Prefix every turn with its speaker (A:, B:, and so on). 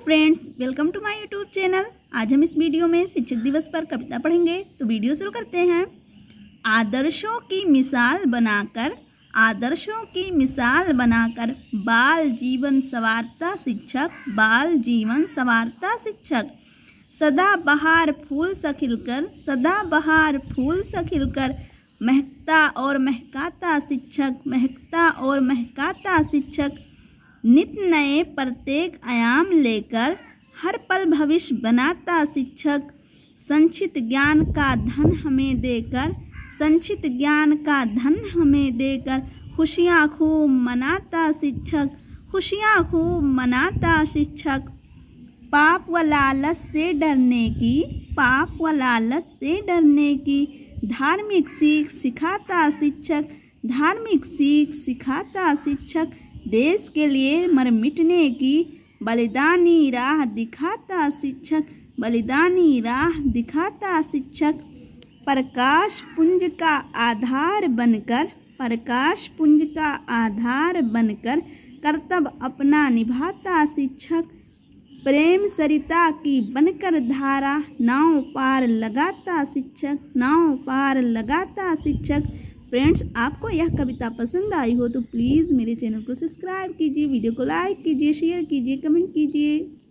A: Friends, welcome to my YouTube channel. आज हम इस वीडियो में शिक्षक दिवस पर कविता पढ़ेंगे। तो वीडियो शुरू करते हैं। आदर्शों की मिसाल बनाकर बाल जीवन संवारता शिक्षक, बाल जीवन संवारता शिक्षक। सदा बहार फूल सा खिलकर महकता और महकाता शिक्षक, महकता और महकाता शिक्षक। नित नए प्रत्येक आयाम लेकर हर पल भविष्य बनाता शिक्षक। संचित ज्ञान का धन हमें देकर खुशियाँ खूब मनाता शिक्षक, खुशियाँ खूब मनाता शिक्षक। पाप व लालच से डरने की धार्मिक सीख सिखाता शिक्षक, धार्मिक सीख सिखाता शिक्षक। देश के लिए मर मिटने की बलिदानी राह दिखाता शिक्षक, बलिदानी राह दिखाता शिक्षक। प्रकाश पुंज का आधार बनकर कर्तव्य अपना निभाता शिक्षक। प्रेम सरिता की बनकर धारा नाव पार लगाता शिक्षक, फ्रेंड्स, आपको यह कविता पसंद आई हो तो प्लीज़ मेरे चैनल को सब्सक्राइब कीजिए, वीडियो को लाइक कीजिए, शेयर कीजिए, कमेंट कीजिए।